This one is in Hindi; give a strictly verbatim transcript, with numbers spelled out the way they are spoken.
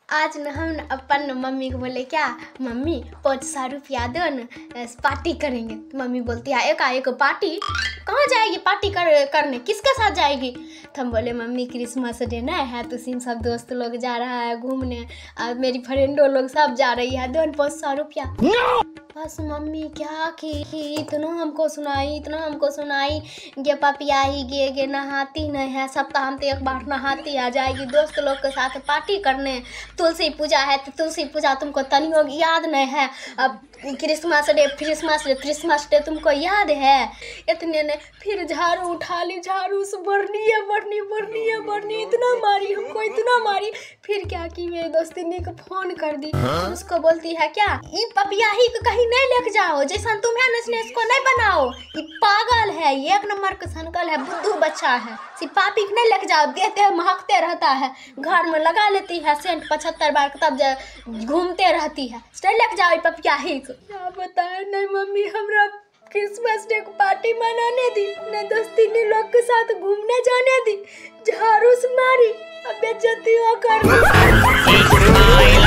आज न हम न अपन मम्मी को बोले क्या मम्मी पाँच सौ रुपया दो न पार्टी करेंगे। तो मम्मी बोलती है एक एक पार्टी कहाँ जाएगी पार्टी कर करने किसके साथ जाएगी। तो हम बोले मम्मी क्रिसमस डे ना है तो सिम सब दोस्त लोग जा रहा है घूमने और मेरी फ्रेंडो लोग सब जा रही है दो पाँच सौ रुपया। बस मम्मी क्या की इतना हमको सुनाई इतना हमको सुनाई गे पपिया ही गे गे नहाती नहीं है सप्ताह में तो एक बार नहाती आ जाएगी दोस्त लोग के साथ पार्टी करने। तुलसी पूजा है तो तुलसी पूजा तुमको तनियो याद नहीं है। अब Christmas day Christmas day Christmas day तुमको याद है इतने ने फिर झाड़ू उठा ली झाड़ू से बढ़नी है बढ़नी बढ़नी है बढ़नी इतना मारी हमको इतना मारी। फिर क्या की मेरी दोस्ती ने को फोन कर दी उसको बोलती है क्या ये पपिया ही को कहीं नहीं लेके जाओ जैसा तुम है ना इसको नहीं बनाओ ये पागल है ये एक नंबर का संकल है बुद्धू बच्चा है सिर्फ पापी को नहीं लेके जाओ देते हैं महकते रहता है घर में लगा लेती है सेंट पचहत्तर बार तब घूमते रहती है नहीं लेके जाओ पपिया ही को। क्या बताए नहीं मम्मी हमरा क्रिसमस डे को पार्टी मनाने दी न दोस्ती ने लोग के साथ घूमने जाने दी झाड़ू से मारी अब बेइज्जती कर